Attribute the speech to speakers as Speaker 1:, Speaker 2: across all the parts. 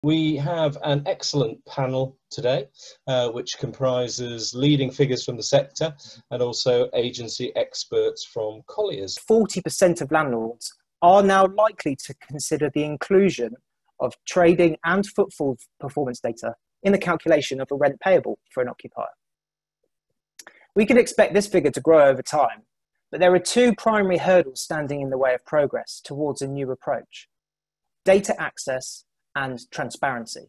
Speaker 1: We have an excellent panel today, which comprises leading figures from the sector and also agency experts from Colliers.
Speaker 2: 40% of landlords are now likely to consider the inclusion of trading and footfall performance data in the calculation of a rent payable for an occupier. We can expect this figure to grow over time, but there are two primary hurdles standing in the way of progress towards a new approach: data access and transparency.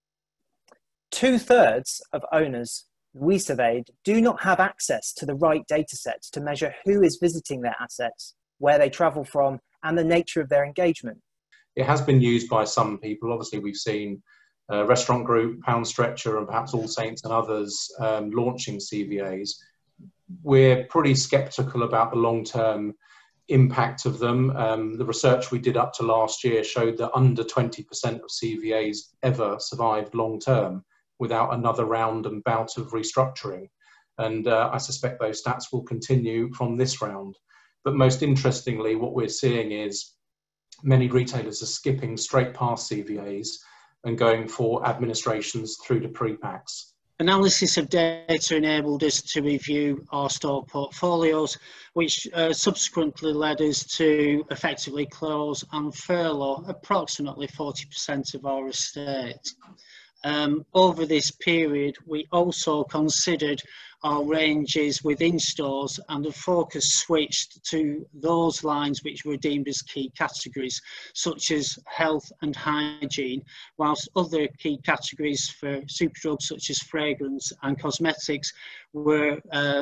Speaker 2: 2/3 of owners we surveyed do not have access to the right data sets to measure who is visiting their assets, where they travel from, and the nature of their engagement.
Speaker 3: It has been used by some people. Obviously, we've seen Restaurant Group, Pound Stretcher, and perhaps All Saints and others launching CVAs. We're pretty sceptical about the long-term impact of them. The research we did up to last year showed that under 20% of CVAs ever survived long-term without another round and bout of restructuring. And I suspect those stats will continue from this round. But most interestingly, what we're seeing is many retailers are skipping straight past CVAs and going for administrations through to pre-packs.
Speaker 4: Analysis of data enabled us to review our store portfolios, which subsequently led us to effectively close and furlough approximately 40% of our estate. Over this period, we also considered our ranges within stores, and the focus switched to those lines which were deemed as key categories, such as health and hygiene, whilst other key categories for Superdrug, such as fragrance and cosmetics, were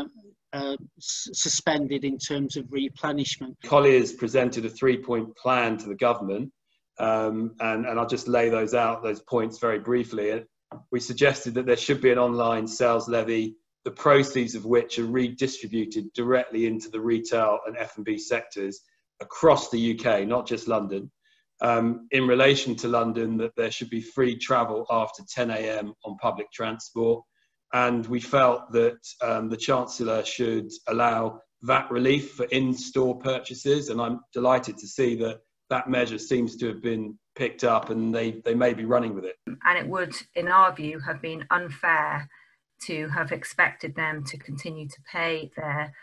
Speaker 4: suspended in terms of replenishment.
Speaker 5: Colliers presented a 3-point plan to the government, and I'll just lay those points very briefly. We suggested that there should be an online sales levy, the proceeds of which are redistributed directly into the retail and F&B sectors across the UK, not just London. In relation to London, that there should be free travel after 10 AM on public transport. And we felt that the Chancellor should allow VAT relief for in-store purchases. And I'm delighted to see that that measure seems to have been picked up, and they may be running with it.
Speaker 6: And it would, in our view, have been unfair to have expected them to continue to pay their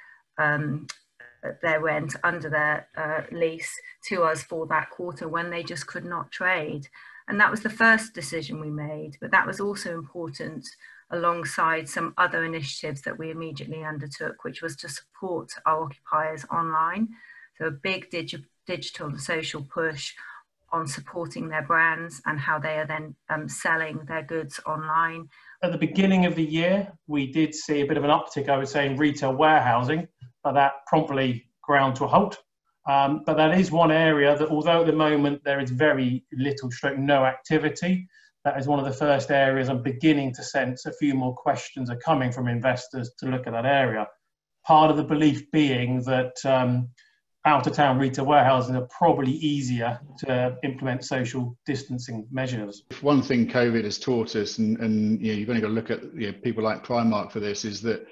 Speaker 6: rent under their lease to us for that quarter when they just could not trade. And that was the first decision we made, but that was also important alongside some other initiatives that we immediately undertook, which was to support our occupiers online. So a big digital and social push on supporting their brands and how they are then selling their goods online.
Speaker 7: At the beginning of the year, we did see a bit of an uptick, I would say, in retail warehousing, but that promptly ground to a halt. But that is one area that, although at the moment there is very little, no activity, that is one of the first areas I'm beginning to sense a few more questions are coming from investors to look at that area. Part of the belief being that out-of-town retail warehousing are probably easier to implement social distancing measures.
Speaker 8: One thing COVID has taught us, and you've only got to look at people like Primark for this, is that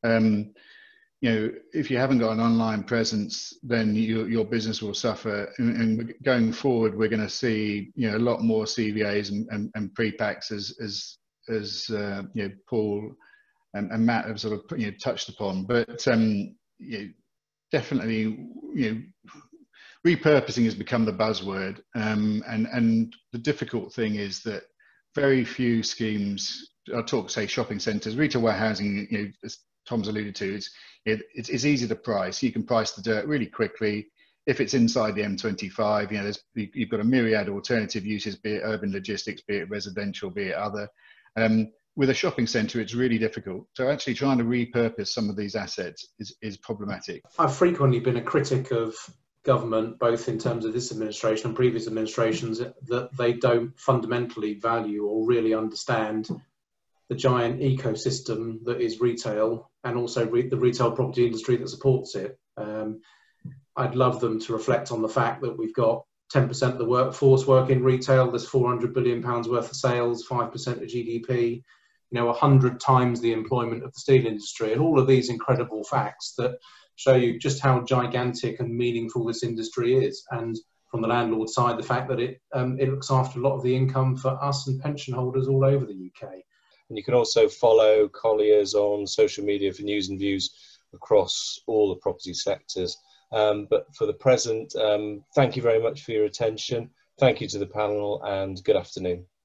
Speaker 8: if you haven't got an online presence, then your business will suffer. And going forward, we're going to see a lot more CVAs and pre-packs as Paul and Matt have sort of touched upon. But definitely, repurposing has become the buzzword, and the difficult thing is that very few schemes. I'll talk, say, shopping centres, retail warehousing. As Tom's alluded to, it's easy to price. You can price the dirt really quickly. If it's inside the M25, you've got a myriad of alternative uses, be it urban logistics, be it residential, be it other. With a shopping centre, it's really difficult. So actually trying to repurpose some of these assets is problematic.
Speaker 3: I've frequently been a critic of government, both in terms of this administration and previous administrations, that they don't fundamentally value or really understand the giant ecosystem that is retail, and also the retail property industry that supports it. I'd love them to reflect on the fact that we've got 10% of the workforce work in retail. There's £400 billion worth of sales, 5% of GDP, 100 times the employment of the steel industry, and all of these incredible facts that show you just how gigantic and meaningful this industry is. And from the landlord side, the fact that it looks after a lot of the income for us and pension holders all over the UK.
Speaker 1: And you can also follow Colliers on social media for news and views across all the property sectors. But for the present, thank you very much for your attention. Thank you to the panel and good afternoon.